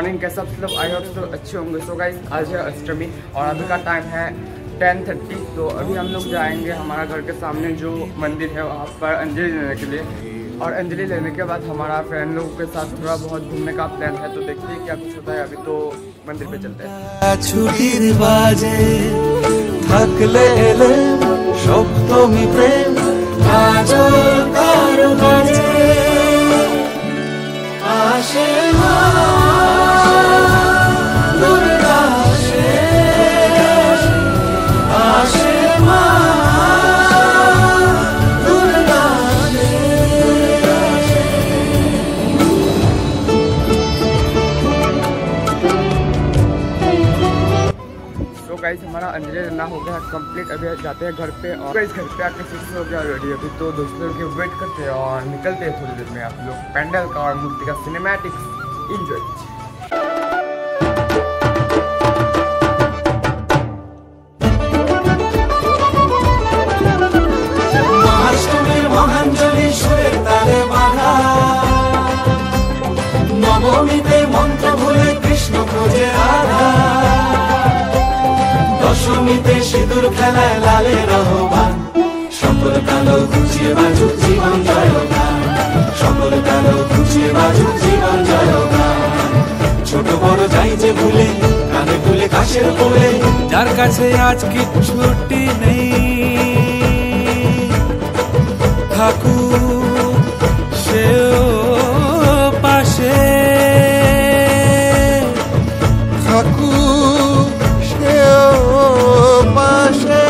Morning कैसा मतलब I hope तो अच्छे होंगे। सो गाइस आज है अष्टमी और अभी का टाइम है 10:30। तो अभी हम लोग जाएंगे हमारा घर के सामने जो मंदिर है वहाँ पर अंजलि लेने के लिए, और अंजलि लेने के बाद हमारा फ्रेंड लोगों के साथ थोड़ा बहुत घूमने का प्लान है। तो देखते हैं क्या कुछ होता है। अभी तो मंदिर पे चलते हैं। छुटिर बाजे থাকলে এলে সপ্তমী প্রেম আজও কারো কাছে আসে না দুর্গা আসে আসে মা দুর্গা तो गाइस हमारा अंजलि लेना हो गया कंप्लीट। अभी जाते हैं घर पे और गाइस घर पे आके फिक्स हो गया रेडी। अभी तो दोस्तों के वेट करते हैं और निकलते हैं थोड़ी देर में। आप लोग पैंडल का और मूर्ति का सिनेमैटिक्स एंजॉय कीजिए। নবমীতে মন্ত্র ভুলে কৃষ্ণ খোঁজে রাধা, দশমীতে সিঁদুর খেলায় লালের আহ্বান, সকল কালো ঘুচিয়ে বাজুক জীবন জয়গান, সকল কালো ঘুচিয়ে বাজুক জীবন জয়গান। ছোট বড় যাই যে ভুলে কানে ভুলে কাশের কোলে, যার কাছে আজ কিচ্ছুটি নেই থাকুক সেও পাশে, থাকুক সেও পাশে।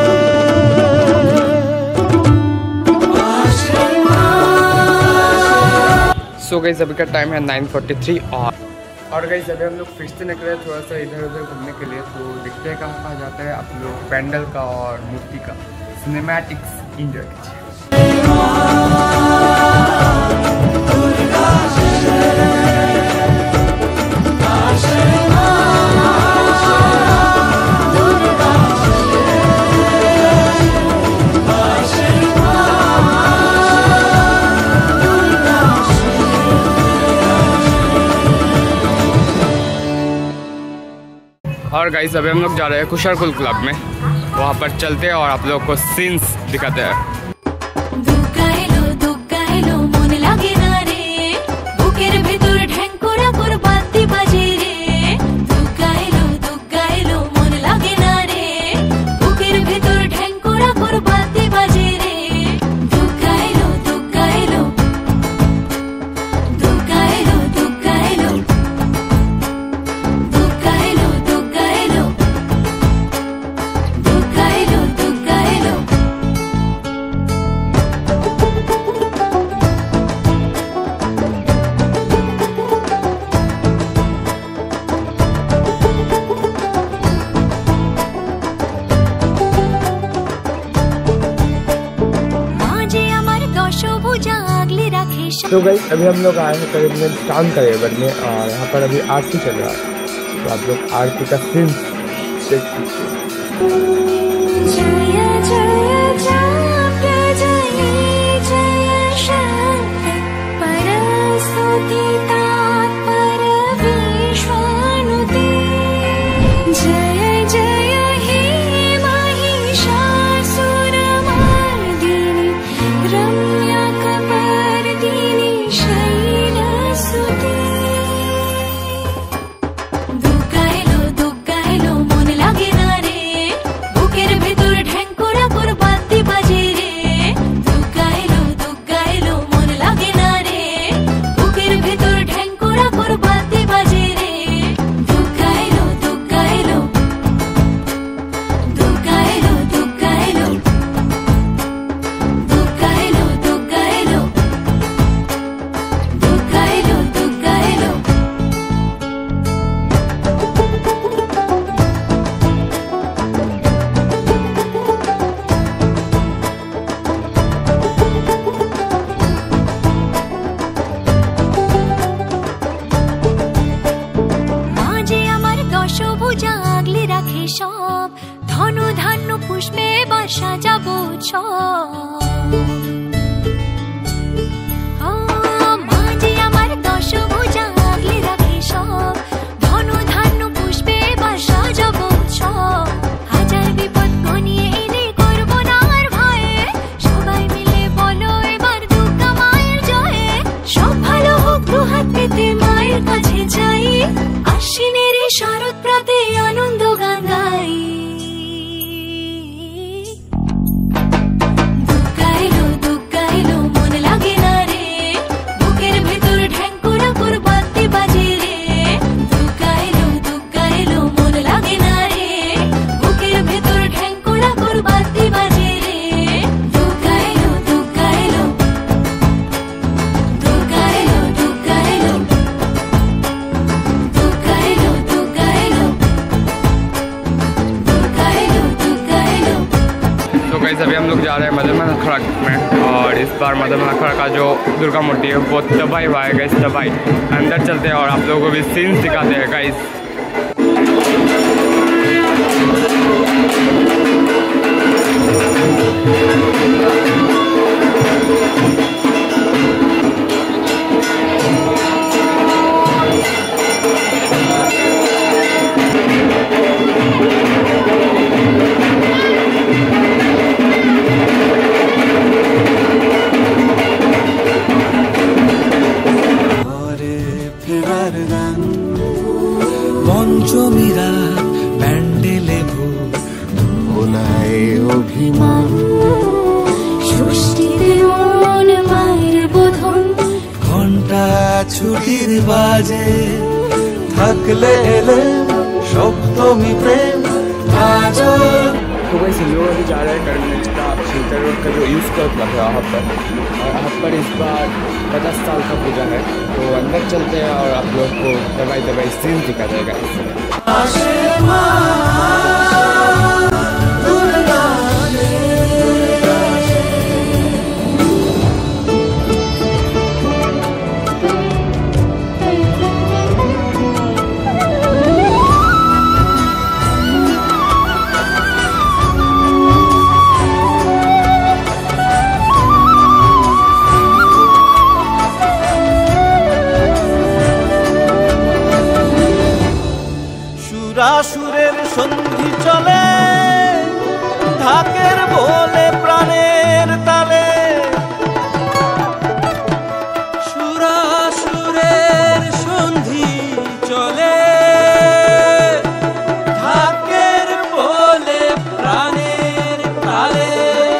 सो गाइस अभी का टाइम है 9:43 और गाइस अभी हम लोग फिर से निकले थोड़ा सा इधर उधर घूमने के लिए। तो देखते हैं कहाँ कहाँ जाता है। आप लोग पैंडल का और मूर्ति का सिनेमैटिक्स एंजॉय कीजिए। और गाइस अभी हम लोग जा रहे हैं कुशरकुल क्लब में, वहाँ पर चलते हैं और आप लोगों को सीन्स दिखाते हैं। तो गाइस अभी हम लोग आए हैं करीबन टाउन करीबन में और यहाँ पर अभी आरती चल रहा है। तो आप लोग आरती का सीन देख सकते ধনু ধান্য পুষ্পে বর্ষা যাব মাঝে আমার দশ ভুজা আগলে রাখে সব। गाइस अभी हम लोग जा रहे हैं मदन खड़ा में, और इस बार मदन खड़ा का जो दुर्गा मूर्ति है वो दबाई हुआ है गाइस, दबाई। अंदर चलते हैं और आप लोगों को भी सीन्स दिखाते हैं गाइस। পঞ্চমী রাত প্যান্ডেলে ভোর ভোলায় অভিমান ষষ্ঠীতে মন মায়ের বোধন ঘন্টা ছুটির বাজে থাকলে এলে সপ্তমী প্রেম আজ। तो गाइस हम लोग अभी जा रहे हैं टर्मिनल का शिल्टर रोड का जो यूज़ क्लब है वहाँ पर, और वहाँ पर इस बार 50 साल का पूजा है। तो अंदर चलते हैं और आप लोग को दवाई सीन दिखा जाएगा इससे। সুরের সন্ধি চলে ঢাকের বলে প্রাণের তালে, সুরের সন্ধি চলে ঢাকের বলে প্রাণের তালে।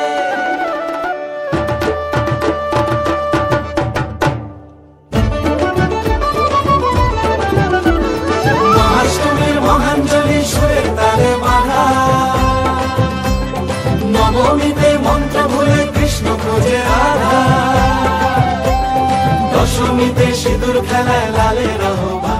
মহাঞ্জলি সুরের তালে বাঁধা, নবমীতে মন্ত্র ভুলে কৃষ্ণ খোঁজে রাধা, দশমীতে সিঁদুর খেলায় লালে রহবা।